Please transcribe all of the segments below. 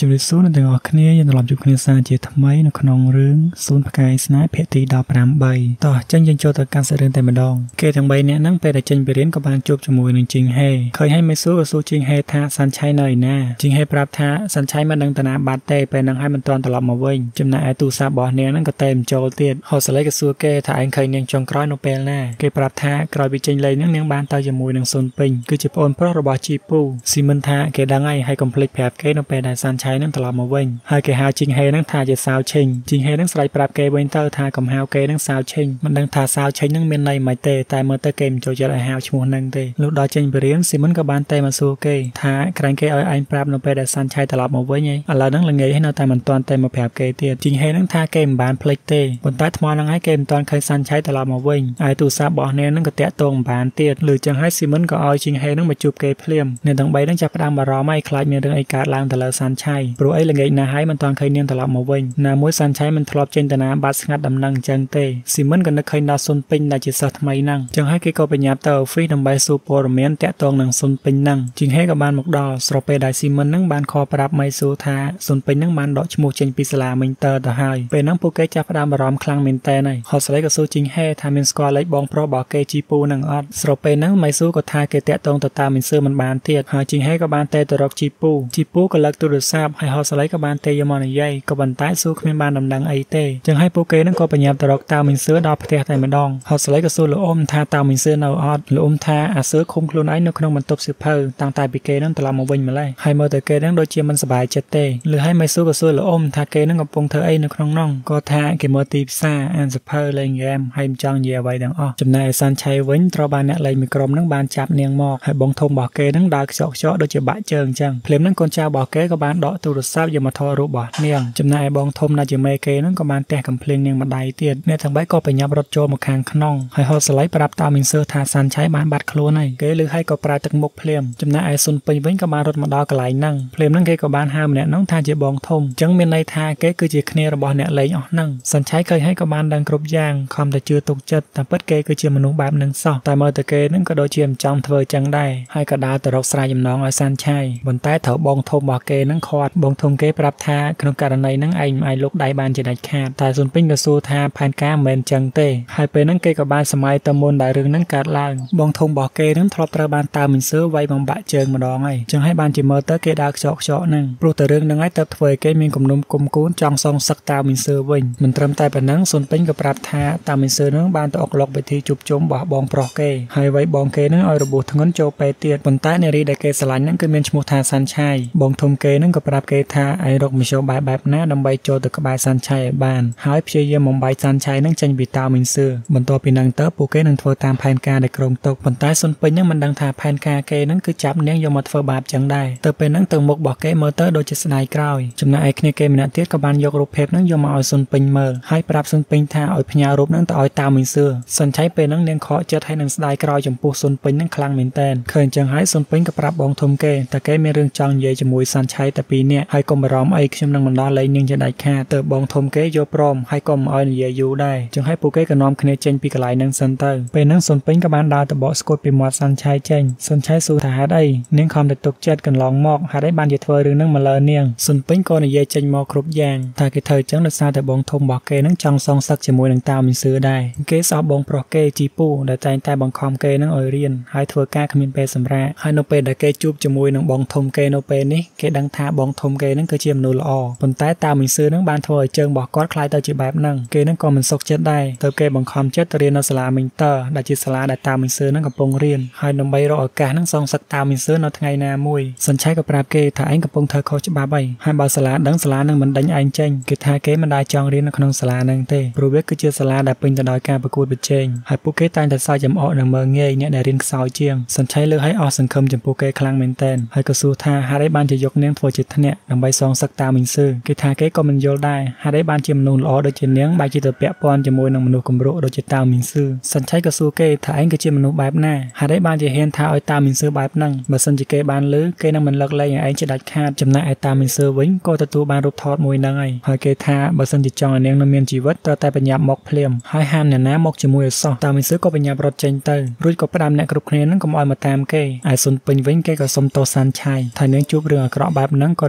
ជំរាបសួរអ្នកទាំងអស់គ្នាយើងត្រឡប់ជួបគ្នាសារជាថ្មីនៅក្នុងរឿងសួនផ្កាយស្នេហ៍ភាគទី18តោះចឹងយើងចូលទៅកាន់សាច់រឿងតែម្ដងគេទាំង3នាក់ហ្នឹងពេលដែលចេញពីរៀនក៏បានជួបជាមួយនឹងជីងហេឃើញហើយមេស៊ូក៏សួរជីងហេថាសាន់ឆៃនៅឯណាជីងហេប្រាប់ថាសាន់ឆៃមិនដឹងតាណាបាត់ទេពេលហ្នឹងហើយមិនទាន់ត្រឡប់មកវិញចំណែកឯទូរស័ព្ទរបស់នាងហ្នឹងក៏តែមិនចូលទៀតហោសលេក៏សួរគេថាឯងឃើញនាងចុងក្រោយនៅពេលណាគេប្រាប់ថាក្រោយពីចេញលេងហ្នឹងនាងបានទៅជាមួយនឹងស៊ុនពេញគឺជាប្អូនប្រុសរបស់ជីពូស៊ីមិនថាគេដឹងហើយកុំភ្លេចប្រាប់គេនៅពេលដែលសាន់ឆៃនឹងត្រឡប់មកវិញហើយគេហៅជីងហេនឹងថាជាសាវឆេងជីងហេនឹងស្រែកប្រាប់គេវិញទៅថាកំហៅគេនឹងសាវឆេងមិនដឹងថាសាវឆេងនឹងមានន័យមិនទេតែមើលទៅគេមិនចូលចិត្តឲ្យហៅឈ្មោះនឹងទេលុះដល់ចេញពីរៀនស៊ីមិនក៏បានតែមកសួរគេថាក្រែងគេឲ្យឯងប្រាប់នៅពេលដែលសាន់ឆៃត្រឡប់មកវិញឥឡូវហ្នឹងល្ងាចហើយនៅតែមិនទាន់តែមកប្រាប់គេទៀតជីងហេនឹងថាគេមិនបានភ្លេចទេប៉ុន្តែថ្មហ្នឹងឲ្យគេមិនទាន់ឃើញសាន់ឆៃត្រឡប់មកវិញហើយទូរស័ព្ទរបស់នាងនឹងក៏តាក់ទងមិនបានទៀតលឺចឹងហើយស៊ីមិនក៏ឲ្យជីងហេនឹងមកជួបគេភ្លាមអ្នកទាំង3នឹងចាប់ផ្ដើមបារម្ភឲ្យខ្លាចមានរឿងអីកើតឡើងទៅលើសាន់ឆៃព្រោះអីល្ងាចណាស់ហើយមិនទាន់ឃើញនាងត្រឡប់មកវិញណាមួយសាន់ឆៃមិនធ្លាប់ចេញទៅណាបាត់ស្ងាត់ដំណឹងអញ្ចឹងទេស៊ីមិនក៏នឹកឃើញដល់ស៊ុនពេញដែលជាសិស្សថ្មីហ្នឹងអញ្ចឹងហើយគេក៏បញ្ញាប់ទៅអូហ្វីសដើម្បីសួរព័ត៌មានតាក់ទងនឹងស៊ុនពេញហ្នឹងជីងហេក៏បានមកដល់ស្របពេលដែលស៊ីមិនហ្នឹងបានខលប្រាប់ម៉ៃស៊ូថាស៊ុនពេញហ្នឹងបានដកឈ្មោះចេញពីសាលាមិញតើទៅហើយពេលហ្នឹងពួកគេចាប់ផ្ដើមបារម្ភខ្លាំងមែនតើហើយហត់ស្រីក៏សួរជីងហេថាមានស្គាល់លេខបងប្រុសរបស់គេជីពូហ្នឹងអត់ស្របពេលហ្នឹងម៉ៃស៊ូក៏ថាគេតាក់ទងទៅតាមមីនស៊ឺមិនបានទៀតហើយជីងហេក៏បានតែទៅរកជីពូក៏លើកទូរស័ព្ទហើយហត់ស្រីក៏បានតែយកមកនិយាយក៏ប៉ុន្តែស៊ូគ្មានបានដំណឹងអីទេចឹងហើយពួកគេហ្នឹងក៏បញ្ញាប់ទៅរកតាមីនស៊ឺដល់ផ្ទះតែម្ដងហត់ស្រីក៏សួរលោកអ៊ំថាតាមីនស៊ឺនៅអត់លោកអ៊ំថាអាស៊ឺឃុំខ្លួនឯងនៅក្នុងបន្ទប់សៀវភៅតាំងតែពីគេហ្នឹងត្រឡប់មកវិញម្ល៉េះហើយមើលទៅគេហ្នឹងដូចជាមិនសប្បាយចិត្តទេលើហើយម៉ៃស៊ូក៏សួរលោកអ៊ំថាគេហ្នឹងកំពុងធ្វើអីនៅក្នុងនោះក៏ថាគេមើលទីផ្សារអានសៀវភៅលេងហ្គេមហើយមិនចង់និយាយអ្វីទាំងអស់ចំណែកឯសាន់ឆៃវិញត្រូវបានអ្នកលេងមួយក្រុមហ្នឹងបានចាប់នាងមកហើយបងធំរបស់គេហ្នឹងដើរខ្ចក់ដូចជាបាក់ជើងអញ្ចឹងភ្លាមហ្នឹងកូនចៅរបស់គេក៏បានដកទូរស័ព្ទយកមកថតរូបរបស់នាងចំណែកឯបងធំដែលជាមេគេហ្នឹងក៏បានទះកំភ្លៀងនាងម្ដាយទៀតអ្នកទាំង3ក៏បញ្ញាប់រត់ចូលមកខាងក្នុងហើយហូតស្លៃប្រាប់តាមីនស៊ឺថាសាន់ឆៃបានបាត់ខ្លួនហើយគេលើហើយក៏ប្រើទឹកមុខភ្លាមចំណែកឯស៊ុនពេញវិញក៏បានរត់មកដល់កន្លែងហ្នឹងភ្លាមហ្នឹងគេក៏បានហៅម្នាក់ហ្នឹងថាជាបងធំអញ្ចឹងមានន័យថាគេគឺជាគ្នារបស់អ្នកលេងអស់ហ្នឹងសាន់ឆៃឃើញហើយក៏បានដឹងគ្រប់យ៉ាងខំតែជឿទុកចិត្តតែពិតគេគឺជាមនុស្សបែបហ្នឹងសោះតែមើលទៅគេហ្នឹងក៏ដូចជាមិនចង់ធ្វើចឹងដែរហើយក៏ដើរទៅរកស្រាយចំណងឲ្យសាន់ឆៃប៉ុន្តែត្រូវបងធំរបស់គេហ្នឹងខាត់បងធំគេប្រាប់ថាក្នុងករណីហ្នឹងឯងមិនអាចលុកដៃបានជាដាច់ខាតតែស៊ុនពេញក៏សួរថាផែនការមិនមែនចឹងទេហើយពេលហ្នឹងគេក៏បានសម័យទៅមុនដែលរឿងហ្នឹងកើតឡើងបងធំរបស់គេហ្នឹងធ្លាប់ត្រូវបានតាមីនស៊ឺវាយបំបាក់ជើងម្ដងហើយចឹងហើយបានជាមើលទៅគេដើរខ្ចក់ហ្នឹងព្រោះតែរឿងហ្នឹងហើយទៅធ្វើឲ្យគេមានគំនុំគុំគួនចង់សងសឹកតាមីនស៊ឺវិញមិនត្រឹមតែប៉ុណ្ណឹងស៊ុនពេញក៏ប្រាប់ថាតាមីនស៊ឺហ្នឹងបានទៅអុកឡុកវិធីជួបជុំរបស់បងប្រុសគេហើយវាយបងគេហ្នឹងឲ្យរបួសធ្ងន់ចូលពេទ្យទៀតប៉ុន្តែនារីដែលគេស្រឡាញ់ហ្នឹងគឺមានឈ្មោះថាសាន់ឆៃបងធំគេហ្នឹងក៏ប្រាប់គេថាឯងរកមធ្យោបាយបែបណាដើម្បីចូលទៅក្បែរសាន់ឆៃឲ្យបានហើយព្យាយាមបំបីសាន់ឆៃហ្នឹងចេញពីតាមីនស៊ឺបន្ទាប់ពីហ្នឹងទៅពួកគេនឹងធ្វើតាមផែនការដែលក្រុងទុកប៉ុន្តែស៊ុនពេញហ្នឹងមិនដឹងថាផែនការគេហ្នឹងគឺចាប់នាងយកមកធ្វើបាបចឹងដែរទៅពេលហ្នឹងទៅមុខរបស់គេមើលទៅដូចជាស្ដាយក្រោយចំណែកឯគ្នាគេម្នាក់ទៀតក៏បានយករូបភាពហ្នឹងយកមកឲ្យស៊ុនពេញមើលហើយប្រាប់ស៊ុនពេញថាឲ្យផ្ញើរូបហ្នឹងទៅឲ្យតាមីនស៊ឺសាន់ឆៃពេលហ្នឹងនាងខកចិត្តហើយនឹងស្ដាយក្រោយចំពោះស៊ុនពេញហ្នឹងខ្លាំងមែនតើឃើញចឹងហើយស៊ុនពេញក៏ប្រាប់បងធំគេតែគេមានរឿងចង់និយាយជាមួយសាន់ឆៃតែពីរនាក់ហើយកុំបារម្ភអីខ្ញុំនឹងមិនដោះលែងនាងជាដាច់ខាតទៅបងធំគេយកព្រមហើយកុំឲ្យនិយាយយូរដែរចឹងហើយពួកគេក៏នាំគ្នាចេញពីកន្លែងហ្នឹងសិនទៅពេលហ្នឹងស៊ុនពេញក៏បានដើរទៅបកស្គត់ពីមាត់សាន់ឆៃចេញសាន់ឆៃសួរថាហេតុអីនាងខំតែទុកចិត្តកន្លងមកហេតុអីបានជាធ្វើរឿងហ្នឹងមកលើនាងស៊ុនពេញក៏និយាយចេញមកគ្រប់យ៉ាងថាគេធ្វើចឹងដោយសារតែបងធំរបស់គេហ្នឹងចង់សងសឹកជាមួយនឹងតាមីនស៊ឺដែរគេសោះបងប្រុសគេជីពូដែលតែងតែបង្ខំគេហ្នឹងឲ្យរៀនហើយធ្វើការគ្មានពេលសម្រាកហើយនៅពេលដែលគេជួបជាមួយនឹងបងធំគេនៅពេលនេះគេដឹងថាបងធំគេហ្នឹងគឺជាមនុស្សល្អប៉ុន្តែតាមីនស៊ឺហ្នឹងបានធ្វើឲ្យជើងរបស់គាត់คล้ายទៅជាបែបហ្នឹងគេហ្នឹងក៏មិនសុខចិត្តដែរទៅគេបង្ខំចិត្តទៅរៀននៅសាលាមីងតើដែលជាសាលាដែលតាមីនស៊ឺហ្នឹងកំពុងរៀនហើយដើម្បីរកឱកាសហ្នឹងសងសឹកតាមីនស៊ឺនៅថ្ងៃណាមួយសញ្ឆៃក៏ប្រាប់គេថាឯងកំពុងធ្វើខុសច្បាប់ហើយបើសាលាដឹងសាលានឹងមិនដេញឯងចេញគេថាគេមិនដែលចង់រៀននៅក្នុងសាលាហ្នឹងទេព្រោះវាគឺជាសាលាដែលពេញទៅដោយការប្រកួតប្រជែងហើយពួកគេតែងតែសើចចំអកនិងមើងងាយអ្នកដែលរៀនខ្សោយជាងសញ្ឆៃលើកឲ្យអស់សង្ឃឹមចំពោះគេខ្លាំងមែនទែនហើយក៏សួរថាហេតុអីបានជាយកនាងធ្វើជាថ្នាក់ដើម្បីសងសឹកតាមីនស៊ឺគេថាគេក៏មិនយល់ដែរហេតុអីបានជាមនុស្សល្អដូចជានាងបែរជាទៅពាក់ព័ន្ធជាមួយនឹងមនុស្សគំរក់ដូចជាតាមីនស៊ឺសញ្ឆៃក៏សួរគេថាឯងគឺជាមនុស្សបែបណាហេតុអីបានជាហ៊ានថាឲ្យតាមីនស៊ឺបែបហ្នឹងបើសិនជាគេបានឮគេនឹងមិនលើកលែងឲ្យឯងជាដាច់ខាតចំណែកឯតាមីនស៊ឺវិញក៏ទទួលបានរូបថតមួយហ្នឹងហើយគេថាបើសិនជាចង់ឲ្យនាងនៅមានជីវិតត្រូវតែបញ្ញាប់មកភ្លាមហើយហាមអ្នកណាមកជាមួយឲ្យសោះតាមីនស៊ឺក៏បញ្ញាប់រត់ចេញទៅរួចក៏ផ្ដាំអ្នកគ្រប់គ្នាហ្នឹងកុំឲ្យមកតាមគេឯស៊ុនពេញវិញគេក៏សុំទោសសាន់ឆៃថានាងជួបរឿងអាក្រក់បែបហ្នឹងក៏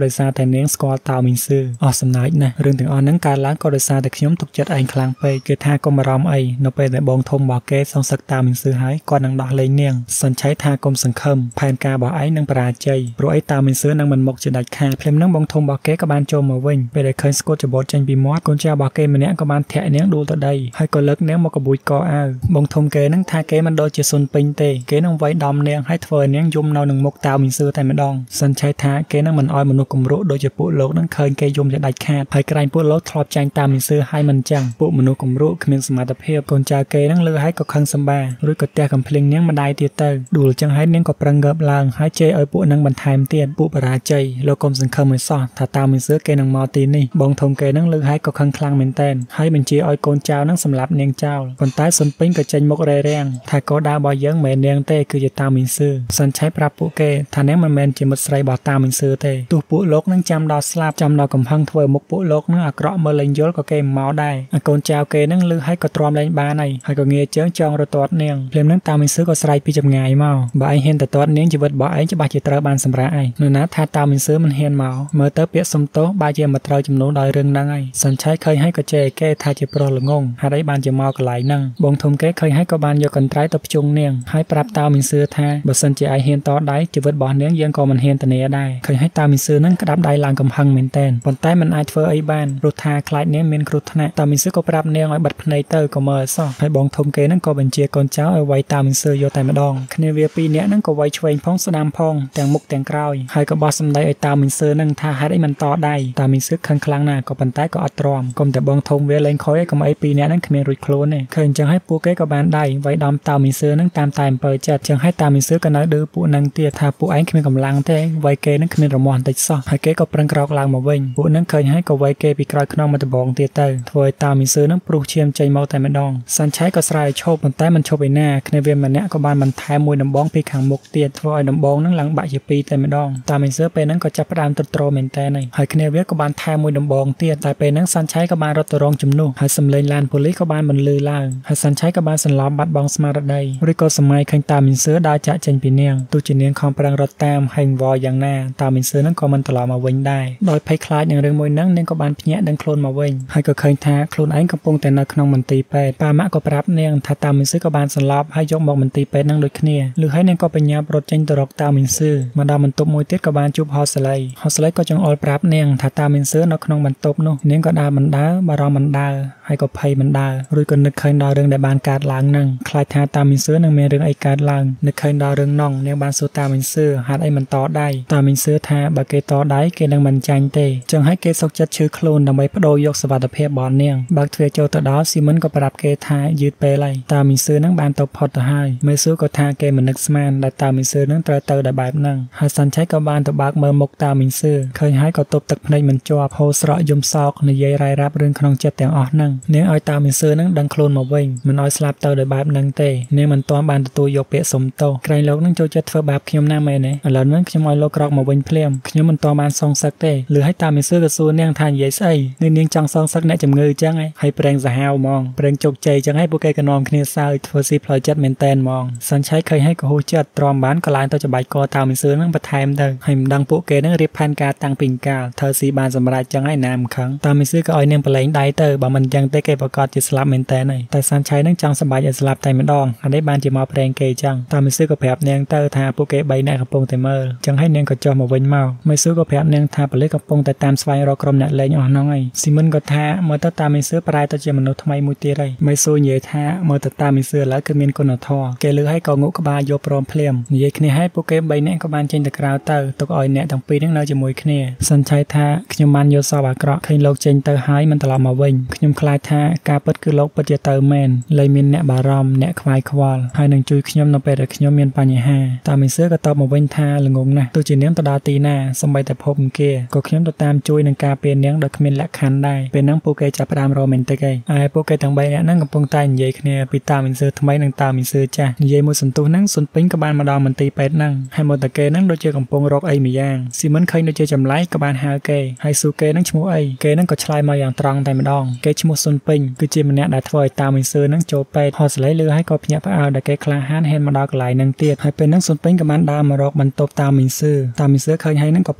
ដោយសារតែនាងស្គាល់តាមីងសឺអស់សំណើចណាស់រឿងទាំងអស់ហ្នឹងកើតឡើងក៏ដោយសារតែខ្ញុំទុកចិត្តឯងខ្លាំងពេកគេថាកុំបារម្ភអីនៅពេលដែលបងធំរបស់គេសងសឹកតាមីងសឺហើយគាត់នឹងដោះលែងនាងសញ្ឆ័យថាកុំសង្ឃឹមផែនការរបស់ឯងនឹងបរាជ័យព្រោះឯតាមីងសឺនឹងមិនមកជាដាច់ខាតភ្លាមហ្នឹងបងធំរបស់គេក៏បានចូលមកវិញពេលដែលឃើញស្គត់ច្បូតចេញពីមាត់កូនចៅរបស់គេម្នាក់ក៏បានធាក់នាងដួលទៅដីហើយក៏លើកនាងមកកបួយកអាវបងធំគេនឹងថាគេមិនដូចជាសុនពេញទេគេនឹងវាយដំនាងហើយធ្វើឲ្យនាងយំនៅនឹងមុខតាមីងសឺតែម្ដងសញ្ឆ័យថាគេនឹងមិនឲ្យមនុស្សគំរក់ដូចជាពួកលោកនឹងឃើញគេយំជាដាច់ខាតហើយក្រែងពួកលោកធ្លាប់ចាញ់តាមីងសឺហើយមិនចឹងពួកមនុស្សគំរក់គ្មានសមត្ថភាពកូនចៅគេនឹងលើហើយក៏ខឹងសម្បារួចក៏ទះកំភ្លេងនាងម្ដាយទៀតទៅដួលចឹងហើយនាងក៏ប្រឹងងើបឡើងហើយជេរឲ្យពួកនឹងបន្ថែមទៀតពួកបរាជ័យលោកកុំសង្ឃឹមឲ្យសោះថាតាមីងសឺគេនឹងមកទីនេះបងធំគេនឹងលើហើយក៏ខឹងខ្លាំងមែនតែនហើយបញ្ជាឲ្យកូនចៅនឹងសម្លាប់នាងចោលប៉ុន្តែសុនពេញក៏ចេញមុខរែរាំងថាកោដៅរបស់យើងមិនមែននាងទេគឺជាតាមីងសឺសញ្ឆ័យប្រាប់ពួកគេថានាងមិនមែនជាមិត្តស្រីរបស់តាមីងសឺទេទោះពួកលោកនឹងចាំដល់ស្លាប់ចាំដល់កំហឹងធ្វើមុខពួកលោកនឹងអាក្រក់មើលលេងយល់ក៏គេមកដែរកូនចៅគេនឹងលឺហើយក៏ទ្រាំលែងបានហើយក៏ងាកជើងចង់រត់ទាត់នាងភ្លាមនឹងតាមីងសឺក៏ស្រែកពីចម្ងាយមកបើឯងហ៊ានទៅទាត់នាងជីវិតរបស់ឯងច្បាស់ជាត្រូវបានសម្រាកឯងនរណាថាតាមីងសឺមិនហ៊ានមកមើលទៅពាក្យសុំទោសបែរជាមកត្រូវចំនួនដោយរឿងហ្នឹងហើយសញ្ឆ័យឃើញហើយក៏ជេរគេថាជាប្រុសល្ងងហេតុអីបានជាមកកន្លែងហ្នឹងបងធំគេឃើញហើយក៏បានយកកន្ត្រៃទៅភ្ជុងនាងហើយប្រាប់តាមីងសឺថាបើសិនជាឯងហ៊ានតដៃជីវិតរបស់នាងយើងក៏មិនហ៊ានធានាដែរឃើញហើយតាមីងសឺហ្នឹងក្តាប់ដៃឡើងកំហឹងមែនតែនប៉ុន្តែមិនអាចធ្វើអីបានព្រោះថាខ្លាចនាងមានគ្រោះថ្នាក់តាមីងសឺក៏ប្រាប់នាងឲ្យបិទភ្នែកទៅក៏មើលសោះហើយបងធំគេហ្នឹងក៏បញ្ជាកូនចៅឲ្យវាយតាមីងសឺយកតែម្ដងគ្នាវាពីរនាក់ហ្នឹងក៏វាយឆ្វេងផងស្ដាំផងទាំងមុខទាំងក្រោយហើយក៏បោះសម្ដីឲ្យតាមីងសឺហ្នឹងថាហេតុអីមិនតដៃតាមីងសឺខឹងខ្លាំងណាស់ក៏ប៉ុន្តែក៏អត់ទ្រាំកុំតែបងធំវាលេងខ້ອຍឲ្យកុំអីពីរនាក់ហ្នឹងគ្មានរួចខ្លួនទេឃើញអញ្ចឹងហើយពួកគេក៏បានដៃវាយដំតាមីងសឺហ្នឹងតាមតែអំពើចិត្តអញ្ចឹងហើយតាមីងសឺក៏នៅឌឺពួកហ្នឹងទៀតថាពួកឯងគ្មានកម្លាំងទេវាយគេហ្នឹងគ្មានរមាស់បន្តិចសោះហើយគេក៏ប្រឹងក្រោកឡើងមកវិញពួកហ្នឹងឃើញហើយក៏វាយគេពីក្រោយខ្នងមកដបងទៀតទៅធ្វើឲ្យតាមីងសឺហ្នឹងព្រុសឈាមចេញមកតែម្ដងសញ្ឆ័យក៏ស្រែកឈប់ប៉ុន្តែមិនឈប់ឯណាគ្នាវាម្នាក់ក៏បានបន្ថែមមួយដំបងពីខាងមុខទៀតធ្វើឲ្យដំបងហ្នឹងឡើងបាក់ជាពីរតែម្ដងតាមីងសឺពេលហ្នឹងក៏ចាប់ផ្ដើមទ្រុឌទ្រមែនតើហើយគ្នាវាក៏បានថែមមួយដំបងទៀតតែពេលហ្នឹងសញ្ឆ័យក៏បានរត់ទៅរងជំនួសហើយសំឡេងឡានប៉ូលីសក៏បានបន្លឺឡើងហើយសញ្ឆ័យក៏បានសន្លប់បាត់បង់ស្មារតីឬក៏សម័យឃើញតាមីងសឺដើរចាក់ចេញពីនាងទោះជានាងខំប្រឹងរត់តាមហេងវ៉យ៉ាងណាតាមីងសឺហ្នឹងក៏មិនត្រឡប់មកវិញដែរដោយភ័យខ្លាចនឹងរឿងមួយហ្នឹងនាងក៏បានភ្ញាក់ដឹងខ្លួនមកវិញហើយក៏ឃើញថាខ្លួនឯងកំពុងតែនៅក្នុងមន្ទីរពេទ្យប៉ាម៉ាក់ក៏ប្រាប់នាងថាតាមីងសឺក៏បានសន្លប់ហើយយកមកមន្ទីរពេទ្យហ្នឹងដូចគ្នាលឺហើយនាងក៏បញ្ញាប់រត់ចេញទៅរកតាមីងសឺមកដល់បន្ទប់មួយទៀតក៏បានជួបហោស្លីក៏ចង្អុលប្រាប់នាងថាតាមីងសឺនៅក្នុងបន្ទប់នោះនាងក៏ដើរមិនដើរបារម្ភមិនដើរហើយក៏ភ័យមិនដើររួចក៏នឹកឃើញដល់រឿងដែលបានកើតឡើងហ្នឹងខ្លាចថាតាមីងសឺនឹងមានរឿងអីកើតឡើងនឹកឃើញដល់រឿងនងនាងបានសួរតាមីងសឺហេតុអីមិនតដៃតាមីងសឺថាបើគេតដៃគេនឹងមិនចាញ់ទេចឹងហើយគេសុកចិត្តឈឺខ្លួនដើម្បីបដូរយកសុវត្ថិភាពរបស់នាងបើកទ្វារចូលទៅដល់ស៊ីមិនក៏ប្រាប់គេថាយឺតពេលហើយតាមីងសឺនឹងបានទៅផុតទៅហើយមេសួរក៏ថាគេមិននឹកស្មានដែលតាមីងសឺនឹងត្រូវទៅដោយបែបហ្នឹងហើយសញ្ឆ័យក៏បានទៅបើកមើលមុខតាមីងសឺឃើញហើយក៏ទប់ទឹកភ្នែកមិនជាប់ហូរស្រក់យំសោកនិយាយរាយរាប់រឿងក្នុងចិត្តទាំងអស់ហ្នឹងនាងឲ្យតាមីងសឺនឹងដឹងខ្លួនមកវិញមិនឲ្យស្លាប់ទៅដោយបែបហ្នឹងទេនាងមិនទាន់បានទទួលយកពាក្យសុំទោសក្រែងលោកនឹងចូលចិត្តធ្វើបាបខ្ញុំណាស់មែនទេឥឡូវហ្នឹងខ្ញុំឲ្យលោកក្រោកមកវិញភ្លាមខ្ញុំមិនទាន់បានសងសឹកទេលឺឲ្យតាមីងសឺក៏សួរនាងថានិយាយស្អីនាងចង់សងសឹកអ្នកជំងឺអញ្ចឹងហើយប្រេងសាហាវហ្មងប្រេងជោគជ័យអញ្ចឹងហើយពួកគេក៏នាំគ្នាសើចធ្វើស៊ីផ្លូវចិត្តមែនតែនហ្មងសញ្ឆ័យឃើញហើយក៏ហួសចិត្តទ្រាំបានក៏ឡើងទៅច្បាយកតាមីងសឺនឹងបន្ថែមទៅហើយមិនដឹងពួកគេនឹងរៀបផែនការតាំងពីកាលធ្វើស៊ីបានសម្រេចអញ្ចឹងហើយណាមិនខឹងតាមីងសឺក៏ឲ្យនាងប្រឡែងដៃទៅបើមិនអញ្ចឹងទេគេប្រកាសជាស្លាប់មែនតែនហើយតែសញ្ឆ័យនឹងចង់សម្បាច់ឲ្យស្លាប់តែម្ដងអានេះបានជាមកប្រេងគេអញ្ចឹងតាមីងសឺក៏ប្រាប់នាងទៅថាពួកគេ3នាក់កំពុងតែមើលអញ្ចឹងហើយនាងក៏ចុះមកវិញមកមេសួរក៏ប្រាប់នាងថាប៉ូលីសកំពុងតែតាមស្វែងរកក្រុមអ្នកលេងអស់ហ្នឹងហើយស៊ីមិនក៏ថាមើលទៅតាមីងសឺប្រែទៅជាមនុស្សថ្មីមួយទៀតហើយមេសួរនិយាយថាមើលទៅតាមីងសឺឥឡូវគឺមានគុណធម៌គេលឺហើយក៏ងក់ក្បាលយកព្រមភ្លាមនិយាយគ្នាហើយពួកគេ3នាក់ក៏បានចេញទៅក្រៅទៅទុកឲ្យអ្នកទាំងពីរហ្នឹងនៅជាមួយគ្នាសញ្ឆ័យថាខ្ញុំបានយល់សប្តិអាក្រក់ឃើញលោកចេញទៅហើយមិនត្រឡប់មកវិញខ្ញុំខ្លាចថាការពិតគឺលោកពិតជាទៅមែនលែងមានអ្នកបារម្ភអ្នកខ្វាយខ្វល់ហើយនឹងជួយខ្ញុំនៅពេលដែលខ្ញុំមានបញ្ហាតាមីងសឺក៏តបមកវិញថាល្ងងណាស់ទោះជានាងទៅដល់ទីណាសូម្បីតែភពអង្គាក៏ខ្ញុំទៅតាមជួយនឹងការពារនាងដោយគ្មានលក្ខខណ្ឌដែរពេលហ្នឹងពួកគេចាប់ផ្ដើមរ៉ូមែនទិកឯពួកគេទាំង3នាក់ហ្នឹងកំពុងតែនិយាយគ្នាពីតាមីងសឺថ្មីនិងតាមីងសឺចាស់និយាយមួយសន្ទុះហ្នឹងសុនពេញក៏បានមកដល់មន្ទីរពេទ្យហ្នឹងហើយមកតាគេហ្នឹងដូចជាកំពុងរកអីម្យ៉ាងស៊ីមិនឃើញដូចជាចម្លែកក៏បានហៅគេហើយសួរគេហ្នឹងឈ្មោះអីគេហ្នឹងក៏ឆ្លើយមកយ៉ាងត្រង់តែម្ដងគេឈ្មោះសុនពេញគឺជាម្នាក់ដែលធ្វើឲ្យតាមីងសឺហ្នឹងចូលពេទ្យហោស្លេលឺហើយក៏ភ្ញាក់ផ្អើលដែលគេក្លាហានហ៊ានមកដល់កន្លែងហ្នឹងទៀតហើយពេលហ្នឹងសុនពេញក៏បានដើរមករកបន្ទប់តាមីងសឺឃើញហើយហ្នឹងក៏ប្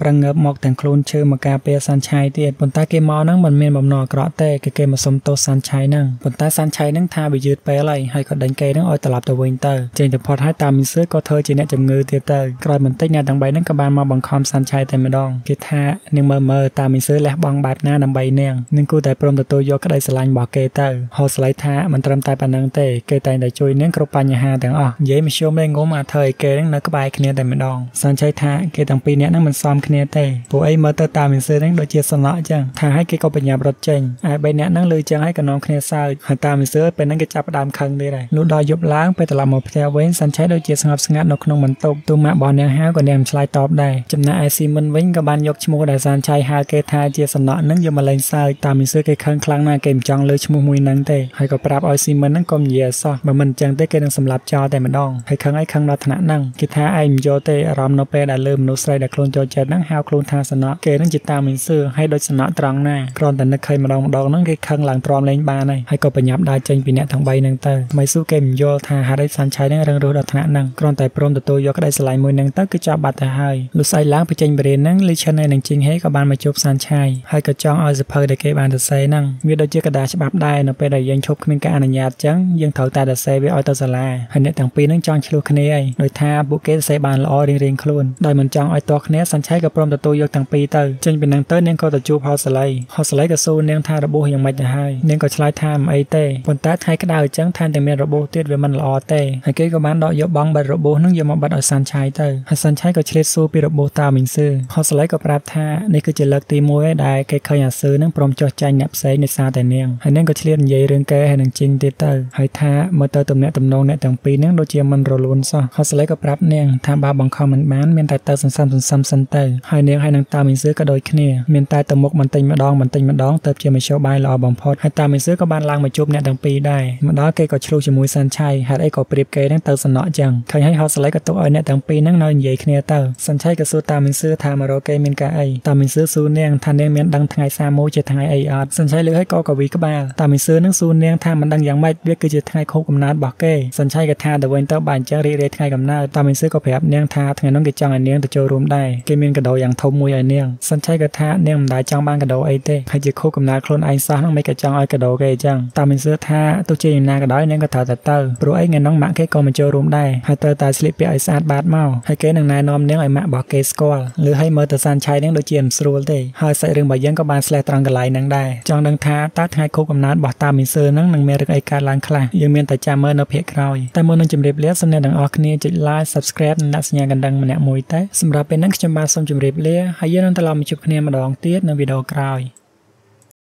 ប្រឹងងើបមកទាំងខ្លួនឈើមកការពារសានឆៃទៀតប៉ុន្តែគេមកហ្នឹងមិនមានបំណងអាក្រក់ទេគេមកសុំទោសសានឆៃហ្នឹងប៉ុន្តែសានឆៃហ្នឹងថាវាយឺតពេលហើយក៏ដេញគេហ្នឹងឲ្យត្រឡប់ទៅវិញទៅចេញទៅផុតហើយតាមីសឺក៏ធ្វើជាអ្នកជំងឺទៀតទៅក្រោយបន្តិចអ្នកទាំង3ហ្នឹងក៏បានមកបង្ខំសានឆៃតែម្ដងគេថានាងមើលតាមីសឺលះបង់បែបណាដើម្បីនាងគួរតែព្រមទទួលយកក្តីស្រឡាញ់របស់គេទៅហោស្លៃថាមិនត្រឹមតែប៉ុណ្្នឹងទេគេតែងតែជួយនាងគ្រប់បញ្ហាទាំងអស់និយាយមធ្យមលេងងុំអាធ្វើឲ្យគេហ្នឹងនៅក្បែរគ្នាតែម្ដងសានឆៃថាគេទាំងពីរនាក់ហ្នឹងមិនសមគ្នាទេពួកអីមើលទៅតាមីសឺហ្នឹងដូចជាសំណក់អញ្ចឹងថាឲ្យគេក៏បញ្ញាប់រត់ចេញឯ3នាក់ហ្នឹងលើចឹងឲ្យក៏នាំគ្នាសើចហើយតាមីសឺពេលហ្នឹងគេចាប់ផ្ដើមខឹងទៀតហើយលុះដល់យប់ឡើងពេលត្រឡប់មកផ្ទះវិញសានឆៃដូចជាស្ងប់ស្ងាត់នៅក្នុងបន្ទប់ទូម៉ាក់របស់នាងហៅក៏នាងមិនឆ្លើយតបដែរចំណែកឯស៊ីមិនវិញក៏បានយកឈ្មោះដែលសានឆៃហៅគេថាជាសំណក់ហ្នឹងយកមកលេងសើចតាមីសឺគេខឹងខ្លាំងណាស់គេមិនចង់លើឈ្មោះមួយហ្នឹងទេហើយក៏ប្រាប់ឲ្យស៊ីមិនហ្នឹងកុំនិយាយអសោះបើមិនអញ្ចឹងទេគេនឹងសម្លាប់ចោលតែម្ដងហើយខឹងឲ្យខឹងដល់ថ្នាក់ហ្នឹងគេថាឯងមិនយកទេអារម្មណ៍នៅពេលដែលលើមនុស្សស្រីដែលខ្លួនចូលចិត្តហ្នឹងហៅខ្លួនថាសំណក់គេហ្នឹងជាតាមីសឺហើយដូចសំណក់ត្រង់ណាគ្រាន់តែនឹកឃើញម្ដងហ្នឹងគេខឹងឡើងទ្រាំលេងបានហើយក៏បញ្ញាប់ដើរចេញពីអ្នកទាំង3ហ្នឹងទៅម៉ៃស៊ូគេមិនយល់ថាហេតុអីសានឆៃហ្នឹងរឹងរូសដល់ថ្នាក់ហ្នឹងគ្រាន់តែព្រមទទួលយកក្តីស្រឡាញ់មួយហ្នឹងទៅគឺចាប់បាត់ទៅហើយលុះស្អែកឡើងបញ្ចេញបរិញ្ញាហ្នឹងលីឆិនហើយនឹងជីងហេក៏បានមកជួបសានឆៃហើយក៏ចង់ឲ្យសភៅដែលគេបានសរសេរហ្នឹងវាដូចជាกระดาษច្បាប់ដែរនៅពេលដែលយើងឈប់គ្មានការអនុញ្ញាតចឹងយើងត្រូវតែសរសេរវាឲ្យទៅសាលាហើយអ្នកទាំងពីរហ្នឹងចង់ឆ្លោះគ្នាហើយដោយថាពួកគេសរសេរបានល្អរៀងៗខ្លួនដោយមិនចង់ឲ្យទាស់គ្នាសានឆៃក៏ព្រមទទួលយកទាំងពីរទៅចេញពីហ្នឹងទៅនាងក៏ទៅជួបហោស្លៃក៏សួរនាងថារបួសយ៉ាងម៉េចទៅហើយនាងក៏ឆ្លើយថាមិនអីទេប៉ុន្តែថ្ងៃក្តៅចឹងថែមទាំងមានរបួសទៀតវាមិនល្អទេហើយគេក៏បានដកយកបងបិទរបួសហ្នឹងយកមកបិទឲ្យសានឆៃទៅហើយសានឆៃក៏ឆ្លៀតសួរពីរបួសតាមីងស៊ឺហោស្លៃក៏ប្រាប់ថានេះគឺជាលើកទី1ហើយដែលគេឃើញអាស៊ឺហ្នឹងព្រមចោះចាញ់អ្នកផ្សេងដោយសារតែនាងហើយនាងក៏ឆ្លៀតនិយាយរឿងគេហើយនឹងជីងទៀតទៅហើយថាមើលទៅទំនាក់ទំនងអ្នកទាំងពីរហ្នឹងដូចជាមិនរលូនសោះហោស្លៃក៏ប្រាប់នាងថាបើបង្ខំមិនបានមានតែទៅសន្សំសិនទៅហើយនាងហើយនឹងតាមីងស៊ឺក៏ដូចគ្នាមានតែទៅមុខបន្តិចម្ដងទៅជាមធ្យោបាយល្អបំផុតហើយតាមីងស៊ឺក៏បានឡើងមកជួបអ្នកទាំងពីរដែរមកដល់គេក៏ឆ្លោះជាមួយសានឆៃហេតុអីក៏ប្រៀបគេហ្នឹងទៅសំណក់ចឹងឃើញហើយហោស្លៃក៏ទុកឲ្យអ្នកទាំងពីរហ្នឹងនៅនិយាយគ្នាទៅសានឆៃក៏សួរតាមីងស៊ឺថាមករកគេមានការអីតាមីងស៊ឺសួរនាងថានាងមានដឹងថ្ងៃ31ជាថ្ងៃអីអត់សានឆៃលើហើយក៏កវីក្បាលតាមីងស៊ឺនឹងសួរនាងថាមិនដឹងយ៉ាងម៉េចវាគឺជាថ្ងៃខួបកំណើតរបស់គេសានឆៃក៏ថាទៅវិញទៅបើអញ្ចឹងរីករាយថ្ងៃកំណើតតាមីងស៊ឺក៏ប្រាប់នាងថាថ្ងៃនោះគេចង់ឲ្យនាងទៅចូលរួមដែរគេមានកាដូយ៉ាងធំមួយឲ្យនាងសានឆៃក៏ថានាងមិនដែលចង់បានកាដូអីទេហើយជាខួបកំណើតខ្លួនឯងសោះហ្នឹងមិនក៏ចង់ឲ្យកាដូគេអញ្ចឹងតាមីងស៊ឺថាទោះជាយ៉ាងណាក៏ដោយនាងក៏ត្រូវតែទៅព្រោះអីថ្ងៃនោះម៉ាក់គេក៏មកចូលរួមដែរហើយត្រូវតែស្លៀកពាក់ឲ្យស្អាតបាតមកហើយគេនឹងណែនាំនាងឲ្យម៉ាក់របស់គេស្គាល់ឬឲ្យមើលទៅសានឆៃនាងដូចជាមិនស្រួលទេហើយសាច់រឿងរបស់យើងក៏បានស្លេះត្រង់កន្លែងហ្នឹងដែរចង់ដឹងថាតើថ្ងៃខួបកំណើតរបស់តាមីងស៊ឺហ្នឹងនឹងមានរឿងអីកើតឡើងខ្លះយើងមានតែចាំមើលនៅភាគក្រោយតែមុននឹងជម្រាបលាសូមអ្នកទាំងអស់គ្នាចុច like subscribe និងដាក់សញ្ញាកណ្ដឹងម្នាក់មួយទៅសម្រាប់ពេលនេះខ្ញុំបាទសូមជម្រាបលាហើយយើងនឹងត្រឡប់មកជួបគ្នាម្ដងទៀតនៅវីដេអូក្រោយ